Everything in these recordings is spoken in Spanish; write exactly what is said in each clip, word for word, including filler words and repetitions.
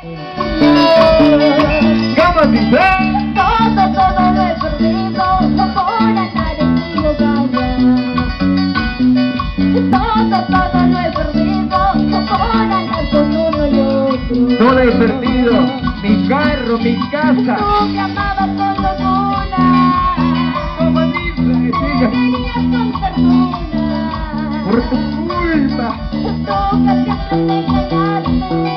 ¿Cómo dice? Todo, todo lo he perdido por andar equivocada. Todo, todo lo he perdido por andar con uno y otro. Todo he perdido, mi carro, mi casa. Tú me amabas con locura. ¿Cómo dice? Me querías con ternura. Por tu culpa. Tú que siempre me engañaste.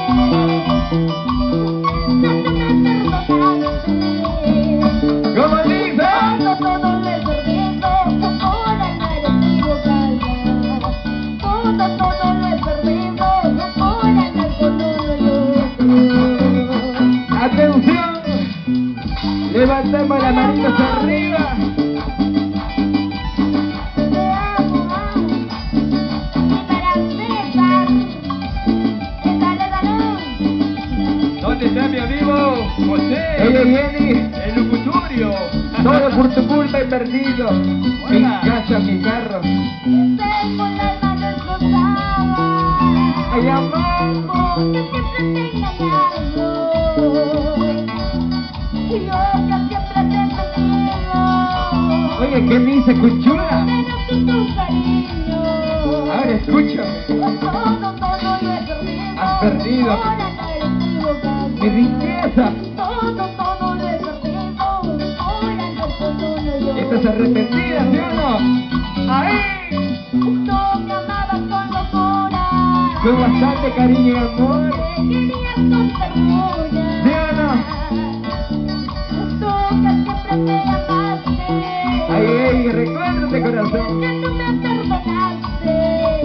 ¿Cómo dice? Todo, todo lo he perdido por andar equivocada. Todo, todo lo he perdido por andar con uno y otro. Atención, levantamos las manitos arriba. Te amo, amo. Y para César, César Galón. ¿Dónde está mi amigo José? Ella viene, El locutorio. todo por tu culpa he perdido. Mi casa, mi carro. Estoy con las manos cruzadas. Ay, amor. Porque siempre te he engañado. Y yo que siempre te he perdido. Oye, ¿qué me dice, cuchula? Menos que tu cariño. Ahora escúchame. Todo, todo lo he perdido. Has perdido. Por andar equivocada. Mi riqueza. Todo, todo lo he perdido. Por andar con uno y otro. ¿Estás arrepentida, sí o no? ¡Ahí! Tú me amabas con locura. Con bastante cariño y amor. Me querías con ternura. ¿Sí o no? Tú que siempre me amaste. Ay, ay, recuérdate, corazón. Que tú me perdonaste.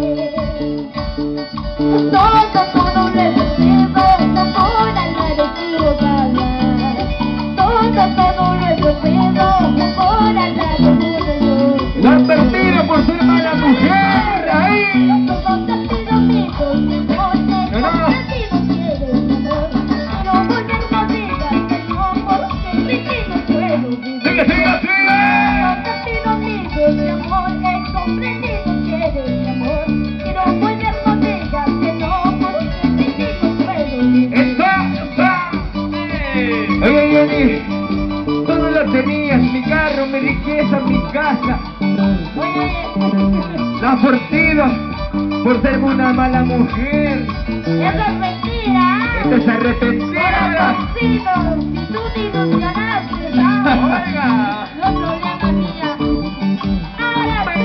Todo, todo lo he perdido por andar equivocada. Todo, todo lo he perdido por andar con uno y otro. La han perdido por ser mala mujer. ¡Ahí! Todo te pido, amigo, mi amor, que No, no. contigo quieres, mi amor. Pero volver no digas que no, porque sin ti no puedo vivir. ¡Sigue, sigue, sigue! Te pido, amigo, mi amor, que comprendido quieres, mi amor. Pero volver no digas que no, porque sin ti no puedo vivir. ¡Está! ¡Está! Oye, Jenny, todo lo tenías, mi carro, mi riqueza, mi casa. Oye, La has perdido por ser una mala mujer. eso es mentira. Estás arrepentida. Corazoncito, si tú te ilusionaste, ¿sabes? Oiga. No problema mía. Ahora sí.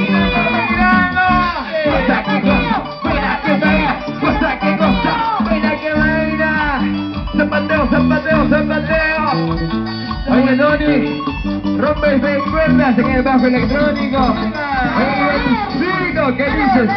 Cosa que goza, baila que baila, cosa que goza, baila que baila. Zapateo, zapateo, zapateo. Oye, Doni, rompe seis cuerdas en el bajo electrónico. Oye, Chico, ¿qué dices?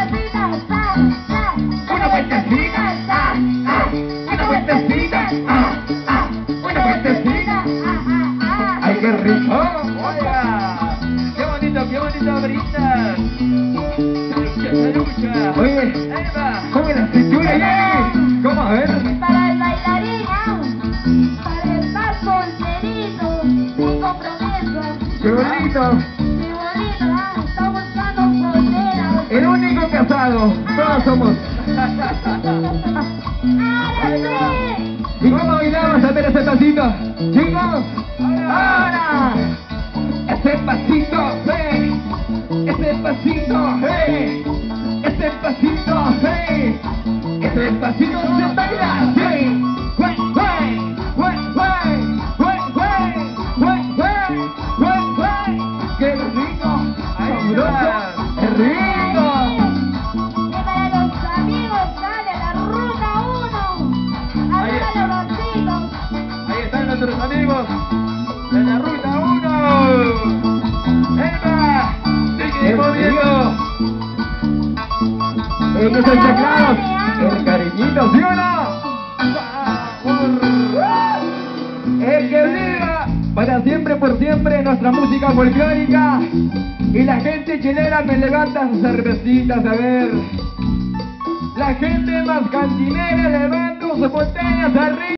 Una vueltecita, ah, ah, una vueltecita, ah, ah, una vueltecita. Ay, qué rico. Oiga, qué bonito, qué bonito brindas. Se lucha, se lucha. Oye, Ahí va. ¿cómo es la cintura, Jenny? ¿Cómo? A ver. Para el bailarín, para estar solterito, sin compromiso. Qué bonito. Qué bonito, está buscando fronteras. El único casado. Todos somos. Ahora sí. ¿Y cómo bailamos? A ver ese pasito. Chicos, ahora. Ese pasito, hey. Ese pasito, hey. Ese pasito, hey. Ese pasito se baila, hey. Wey, wey, wey, wey, wey, wey, wey, wey, wey, wey. ¡Qué rico! ¡Sabroso! ¡Es rico! Y para los amigos sale la ruta uno. Arriba los vacíos. Ahí están nuestros amigos de la ruta uno. ¡Eva! ¡Sigue moviendo! En esos teclados, el cariñito, ¿sí o no? El que viva para siempre, por siempre, nuestra música folclórica. Y la gente chilena me levanta sus cervecitas, a ver. La gente más cantinera levanta sus botellas arriba.